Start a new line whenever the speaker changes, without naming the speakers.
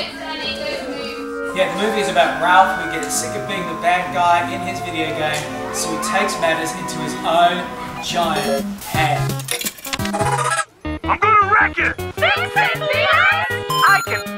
Yeah, the movie is about Ralph who gets sick of being the bad guy in his video game, so he takes matters into his own giant hand.
I'm gonna wreck it!
Fix it, Leon!
I can